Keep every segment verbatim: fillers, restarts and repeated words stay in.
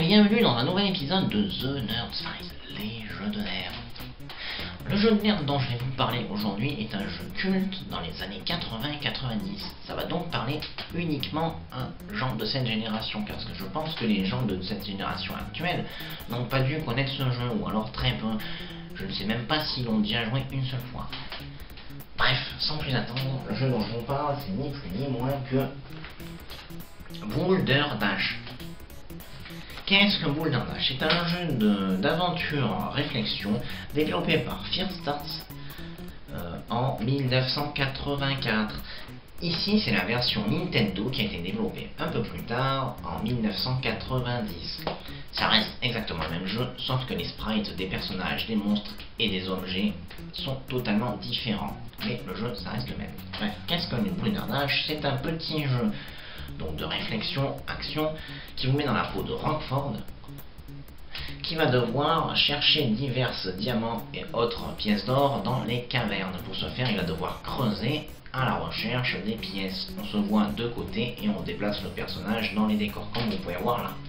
bienvenue dans un nouvel épisode de The Nerd Files, les jeux de nerds. Le jeu de nerds dont je vais vous parler aujourd'hui est un jeu culte dans les années quatre-vingts et quatre-vingt-dix. Ça va donc parler uniquement à un genre de cette génération, parce que je pense que les gens de cette génération actuelle n'ont pas dû connaître ce jeu, ou alors très peu. Je ne sais même pas s'ils l'ont déjà joué une seule fois. Bref, sans plus attendre, le jeu dont je vous parle, c'est ni plus ni moins que Boulder Dash. Qu'est-ce que Boulder Dash? C'est un jeu d'aventure réflexion développé par First Start euh, en mille neuf cent quatre-vingt-quatre. Ici, c'est la version Nintendo qui a été développée un peu plus tard, en mille neuf cent quatre-vingt-dix. Ça reste exactement le même jeu, sauf que les sprites des personnages, des monstres et des objets sont totalement différents. Mais le jeu, ça reste le même. Bref, qu'est-ce que Boulder Dash? C'est un petit jeu donc de réflexion, action, qui vous met dans la peau de Rockford, qui va devoir chercher divers diamants et autres pièces d'or dans les cavernes. Pour ce faire, il va devoir creuser à la recherche des pièces. On se voit de côté et on déplace le personnage dans les décors, comme vous pouvez voir là.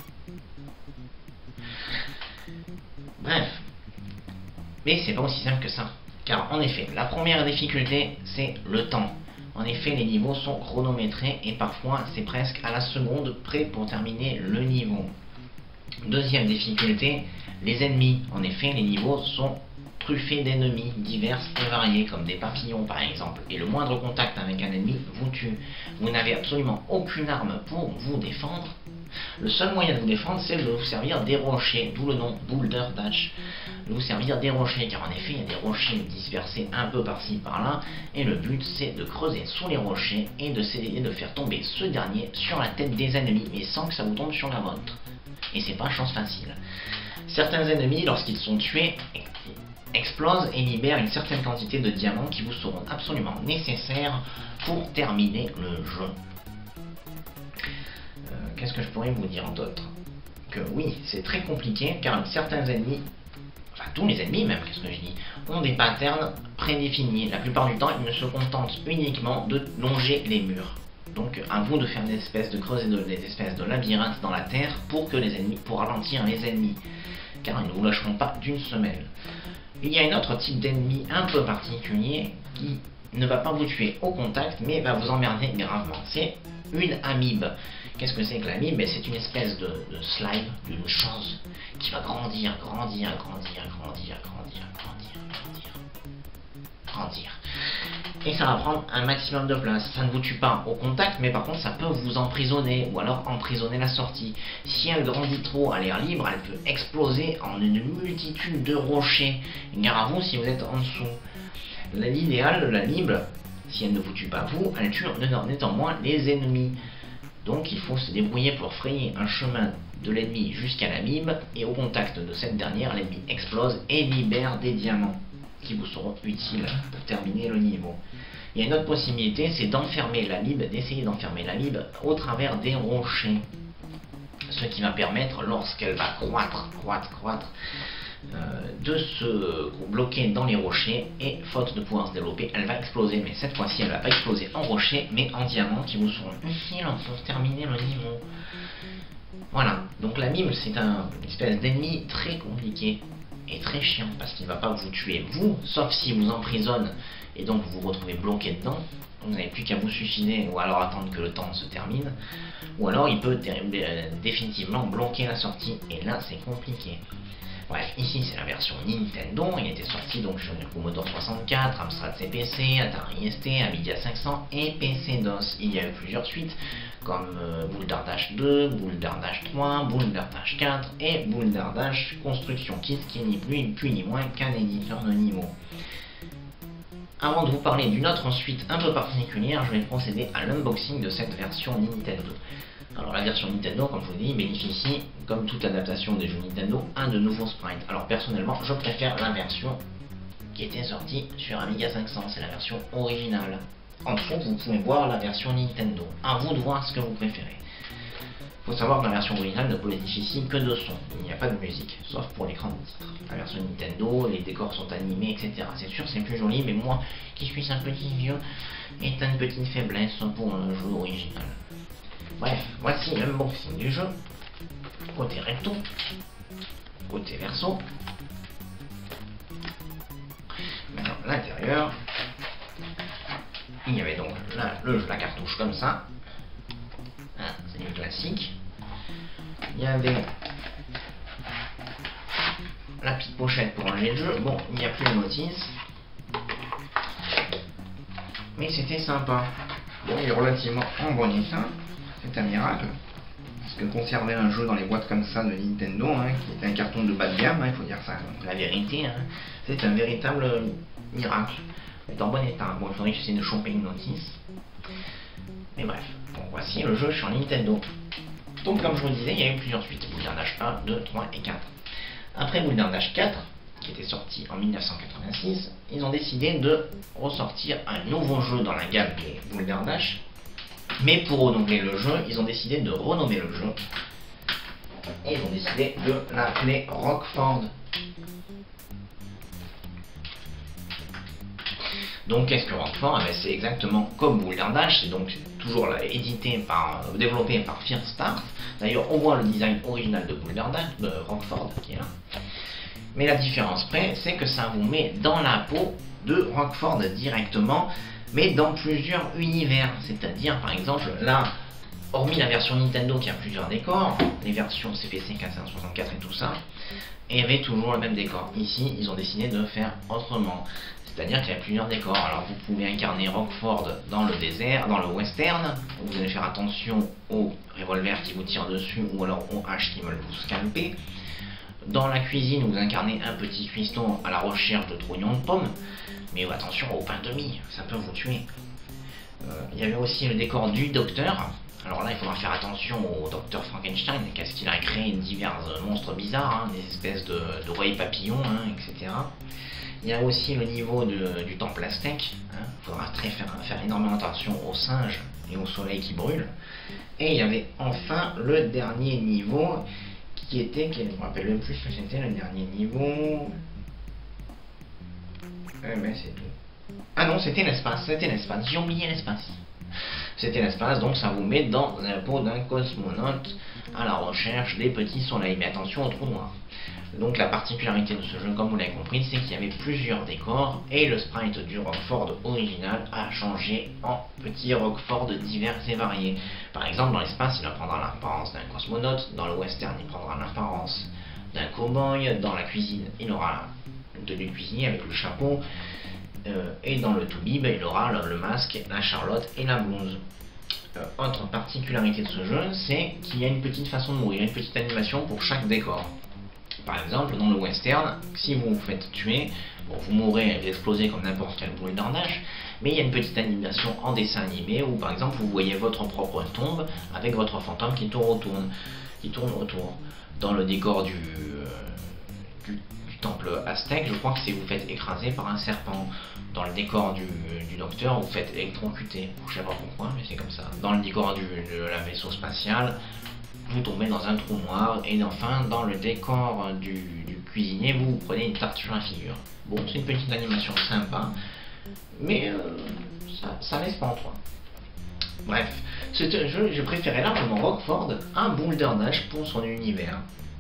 Bref, mais c'est pas aussi simple que ça, car en effet, la première difficulté, c'est le temps. En effet, les niveaux sont chronométrés et parfois c'est presque à la seconde près pour terminer le niveau. Deuxième difficulté, les ennemis. En effet, les niveaux sont truffés d'ennemis divers et variés, comme des papillons par exemple. Et le moindre contact avec un ennemi vous tue. Vous n'avez absolument aucune arme pour vous défendre. Le seul moyen de vous défendre, c'est de vous servir des rochers, d'où le nom Boulder Dash. De vous servir des rochers, car en effet, il y a des rochers dispersés un peu par-ci par-là, et le but, c'est de creuser sous les rochers et de s'essayer de faire tomber ce dernier sur la tête des ennemis, mais sans que ça vous tombe sur la vôtre. Et c'est pas chance facile. Certains ennemis, lorsqu'ils sont tués, explosent et libèrent une certaine quantité de diamants qui vous seront absolument nécessaires pour terminer le jeu. Qu'est-ce que je pourrais vous dire d'autre? Que oui, c'est très compliqué, car certains ennemis, enfin tous les ennemis même, qu'est-ce que je dis, ont des patterns prédéfinis. La plupart du temps, ils ne se contentent uniquement de longer les murs. Donc à vous de faire des espèces de creuser de, des espèces de labyrinthes dans la terre pour que les ennemis, pour ralentir les ennemis, car ils ne vous lâcheront pas d'une semelle. Il y a un autre type d'ennemi un peu particulier qui ne va pas vous tuer au contact, mais va vous emmerder gravement. C'est une amibe. Qu'est-ce que c'est que l'amibe? C'est une espèce de, de slime, d'une chose qui va grandir, grandir, grandir, grandir, grandir, grandir, grandir, grandir. Et ça va prendre un maximum de place. Ça ne vous tue pas au contact, mais par contre ça peut vous emprisonner, ou alors emprisonner la sortie. Si elle grandit trop à l'air libre, elle peut exploser en une multitude de rochers. Gare à vous si vous êtes en dessous. L'idéal de l'amibe, si elle ne vous tue pas vous, elle tue néanmoins les ennemis. Donc il faut se débrouiller pour frayer un chemin de l'ennemi jusqu'à l'amibe, et au contact de cette dernière, l'ennemi explose et libère des diamants qui vous seront utiles pour terminer le niveau. Il y a une autre possibilité, c'est d'enfermer l'amibe, d'essayer d'enfermer l'amibe au travers des rochers. Ce qui va permettre, lorsqu'elle va croître, croître, croître, Euh, de se bloquer dans les rochers, et faute de pouvoir se développer, elle va exploser, mais cette fois-ci elle va pas exploser en rocher mais en diamants qui vous seront utiles pour terminer le niveau. Voilà, donc l'amibe c'est un, une espèce d'ennemi très compliqué et très chiant, parce qu'il va pas vous tuer vous, sauf s'il vous emprisonne et donc vous vous retrouvez bloqué dedans. Vous n'avez plus qu'à vous suicider, ou alors attendre que le temps se termine, ou alors il peut euh, définitivement bloquer la sortie, et là c'est compliqué. Bref, ici c'est la version Nintendo, il était sorti donc sur Commodore soixante-quatre, Amstrad C P C, Atari S T, Amiga cinq cents et P C DOS. Il y a eu plusieurs suites comme euh, Boulder Dash deux, Boulder Dash trois, Boulder Dash quatre et Boulder Dash Construction Kit, qui n'est plus, plus ni moins qu'un éditeur de niveau. Avant de vous parler d'une autre suite un peu particulière, je vais procéder à l'unboxing de cette version Nintendo. Alors la version Nintendo, comme je vous dis, bénéficie, comme toute adaptation des jeux Nintendo, un de nouveaux sprites. Alors personnellement, je préfère la version qui était sortie sur Amiga cinq cents, c'est la version originale. En dessous, vous pouvez voir la version Nintendo. À vous de voir ce que vous préférez. Il faut savoir que la version originale ne bénéficie que de son. Il n'y a pas de musique, sauf pour l'écran de titre. La version Nintendo, les décors sont animés, et cetera. C'est sûr, c'est plus joli, mais moi, qui suis un petit vieux, est une petite faiblesse pour un jeu original. Bref, voici l'unboxing du jeu. côté recto, côté verso. Maintenant, l'intérieur, il y avait donc là, le, la cartouche comme ça. Ah, c'est du classique. Il y avait la petite pochette pour ranger le jeu. Bon, il n'y a plus de notice. Mais c'était sympa. Bon, il est relativement en bon état. C'est un miracle. Parce que conserver un jeu dans les boîtes comme ça de Nintendo, hein, qui est un carton de bas de gamme, il hein, faut dire ça, la vérité, hein, c'est un véritable miracle. Il est en bon état. Bon, il faudrait que j'essaie de choper une notice. Mais bref, bon, voici le jeu sur Nintendo. Donc, comme je vous le disais, il y a eu plusieurs suites. Boule Dash un, deux, trois et quatre. Après Boule Dash quatre, qui était sorti en mille neuf cent quatre-vingt-six, ils ont décidé de ressortir un nouveau jeu dans la gamme des Boule Dash. Mais pour renouveler le jeu, ils ont décidé de renommer le jeu. Et ils ont décidé de l'appeler Rockford. Donc qu'est-ce que Rockford? Eh c'est exactement comme Boule Dash, c'est donc toujours là, édité par, euh, développé par First Start. D'ailleurs, on voit le design original de Boule Dash, de Rockford qui est là. Mais la différence près, c'est que ça vous met dans la peau de Rockford directement, mais dans plusieurs univers. C'est-à-dire, par exemple, là, hormis la version Nintendo qui a plusieurs décors, les versions C P C quatre cent soixante-quatre et tout ça, il y avait toujours le même décor. Ici, ils ont décidé de faire autrement. C'est-à-dire qu'il y a plusieurs décors. Alors vous pouvez incarner Rockford dans le désert, dans le western. Vous allez faire attention aux revolvers qui vous tirent dessus ou alors aux haches qui veulent vous scalper. Dans la cuisine, vous incarnez un petit cuistot à la recherche de trouillons de pommes. Mais attention au pain de mie, ça peut vous tuer. Euh, il y avait aussi le décor du docteur. Alors là, il faudra faire attention au docteur Frankenstein, qu'est-ce qu'il a créé divers monstres bizarres, hein, des espèces de, de royaumes papillons, hein, et cetera. Il y a aussi le niveau de, du temple aztèque. Il hein. faudra très faire, faire énormément attention aux singes et au soleil qui brûle. Et il y avait enfin le dernier niveau qui était, qui, je ne me rappelle même plus ce que c'était le dernier niveau. Eh ben c'est tout. Ah non, c'était l'espace, c'était l'espace, j'ai oublié l'espace. C'était l'espace, donc ça vous met dans la peau d'un cosmonaute à la recherche des petits soleils. Mais attention au trou noir. Donc la particularité de ce jeu, comme vous l'avez compris, c'est qu'il y avait plusieurs décors et le sprite du Rockford original a changé en petits Rockford divers et variés. Par exemple, dans l'espace, il prendra l'apparence d'un cosmonaute, dans le western, il prendra l'apparence d'un cow-boy, dans la cuisine, il aura une tenue de cuisinier avec le chapeau, euh, et dans le to-be, ben, il aura le, le masque, la charlotte et la blouse. Euh, autre particularité de ce jeu, c'est qu'il y a une petite façon de mourir, une petite animation pour chaque décor. Par exemple, dans le western, si vous vous faites tuer, bon, vous mourrez, vous explosez comme n'importe quel Boule Dash, mais il y a une petite animation en dessin animé où, par exemple, vous voyez votre propre tombe avec votre fantôme qui tourne autour. Qui tourne autour. Dans le décor du, euh, du, du temple aztèque, je crois que c'est vous faites écraser par un serpent. Dans le décor du, du docteur, vous faites électrocuter. Je sais pas pourquoi, mais c'est comme ça. Dans le décor du, de la vaisseau spatial, vous tombez dans un trou noir, et enfin dans le décor du, du cuisinier, vous, vous prenez une tarte sur la figure. Bon, c'est une petite animation sympa, mais euh, ça, ça laisse pas en toi. Bref, c'est un jeu, je préférais largement Rockford à Boule Dash pour son univers.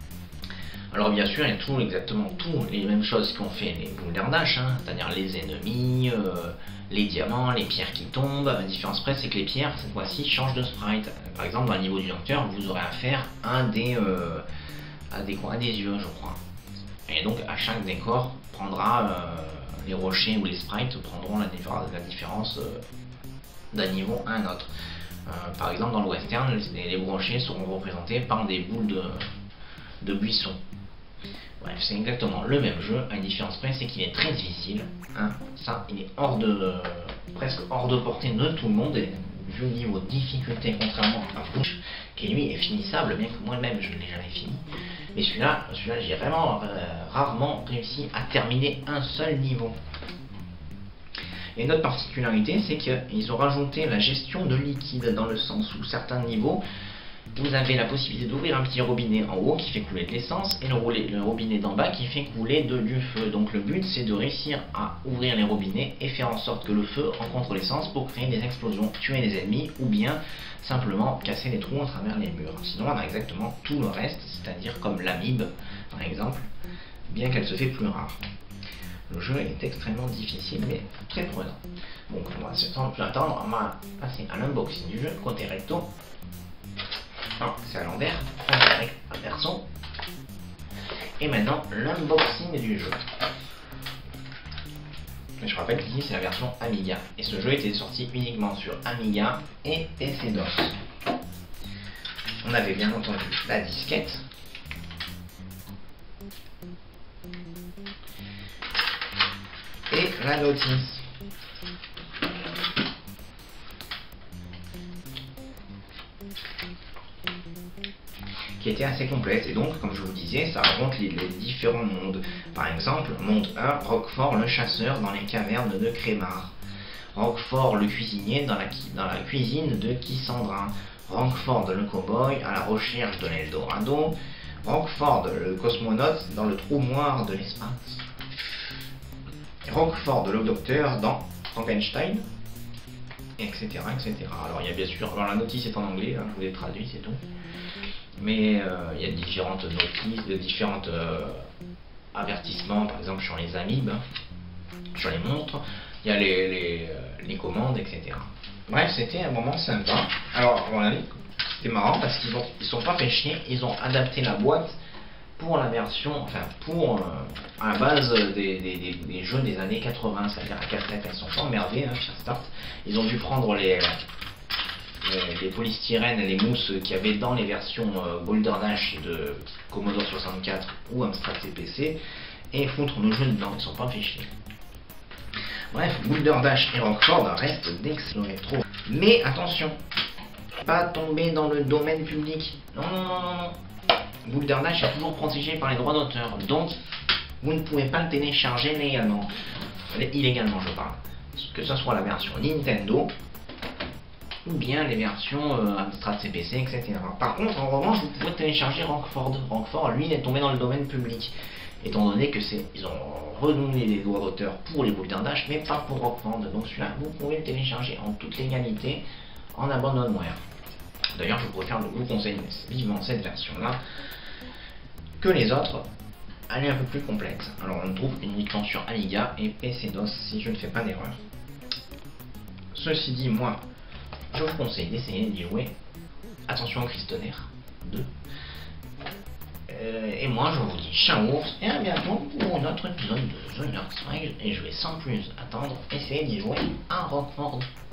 Alors bien sûr, il y a tout, exactement tout, les mêmes choses qu'ont fait les Boule Dash, hein, c'est-à-dire les ennemis, euh, les diamants, les pierres qui tombent. La différence près, c'est que les pierres, cette fois-ci, changent de sprite. Par exemple, dans le niveau du docteur, vous aurez affaire à des, euh, à des, quoi, à des yeux, je crois. Et donc, à chaque décor, prendra euh, les rochers ou les sprites prendront la, la différence euh, d'un niveau à un autre. Euh, par exemple, dans le western, les, les rochers seront représentés par des boules de, de buissons. Bref, c'est exactement le même jeu, à une différence près, c'est qu'il est très difficile. Hein. Ça, il est hors de, euh, presque hors de portée de tout le monde, et vu le niveau de difficulté, contrairement à Push, qui lui est finissable, bien que moi-même je ne l'ai jamais fini. Mais celui-là, celui-là, j'ai vraiment euh, rarement réussi à terminer un seul niveau. Et une autre particularité, c'est qu'ils ont rajouté la gestion de liquide, dans le sens où certains niveaux, vous avez la possibilité d'ouvrir un petit robinet en haut qui fait couler de l'essence et le, le robinet d'en bas qui fait couler de, du feu. Donc le but c'est de réussir à ouvrir les robinets et faire en sorte que le feu rencontre l'essence pour créer des explosions, tuer les ennemis ou bien simplement casser les trous à travers les murs. Sinon on a exactement tout le reste, c'est-à-dire comme l'amibe par exemple, bien qu'elle se fait plus rare. Le jeu est extrêmement difficile mais très prenant. Donc on va sans plus attendre, on va passer à l'unboxing du jeu côté recto. Non, c'est à l'envers, inversons. Et maintenant l'unboxing du jeu. Je rappelle qu'ici c'est la version Amiga et ce jeu était sorti uniquement sur Amiga et P C DOS. On avait bien entendu la disquette. Et la notice. Qui était assez complète et donc comme je vous disais ça raconte les, les différents mondes. Par exemple monde un, Roquefort le chasseur dans les cavernes de Crémar, Roquefort le cuisinier dans la, dans la cuisine de Kissandra, Roquefort le cowboy à la recherche de l'Eldorado, Roquefort le cosmonaute dans le trou noir de l'espace, Roquefort le docteur dans Frankenstein, etc, etc. Alors il y a bien sûr, alors la notice est en anglais, hein, je vous l'ai traduit, c'est tout. Mais euh, il y a différentes notices, de différents euh, avertissements, par exemple sur les amibes, sur les montres, il y a les, les, euh, les commandes, et cetera. Bref, c'était un moment sympa. Alors, voilà, c'était marrant parce qu'ils ne ils sont pas fait chier, ils ont adapté la boîte pour la version, enfin pour euh, à la base des, des, des, des jeux des années quatre-vingts, c'est-à-dire à cassette, elles sont pas emmerdées, hein, Fire Start. Ils ont dû prendre les. Les, les polystyrènes, les mousses qu'il y avait dans les versions euh, Boulder Dash de Commodore soixante-quatre ou Amstrad C P C et foutre nos jeux dedans, ils sont pas fait chier. Bref, Boulder Dash et Roquefort restent d'excellents rétro. Mais attention, pas tomber dans le domaine public. Non, non, non, non, non. Boulder Dash est toujours protégé par les droits d'auteur, donc vous ne pouvez pas le télécharger légalement. Illégalement, je parle. Que ce soit la version Nintendo ou bien les versions euh, Amstrad C P C, et cetera. Par contre, en revanche, vous pouvez télécharger Roquefort. Roquefort, lui, il est tombé dans le domaine public, étant donné que c'est, ils ont renouvelé les droits d'auteur pour les Boulder Dash, mais pas pour Roquefort. Donc celui-là, vous pouvez le télécharger en toute légalité en abandonware. D'ailleurs, je préfère vous conseille vivement cette version-là que les autres. Elle est un peu plus complexe. Alors, on trouve uniquement sur Amiga et P C DOS, si je ne fais pas d'erreur. Ceci dit, moi, je vous conseille d'essayer d'y jouer. Attention au Christonner deux. Euh, et moi je vous dis ciao et à bientôt pour un autre épisode de The Nerd Strike. Et je vais sans plus attendre essayer d'y jouer à Roquefort.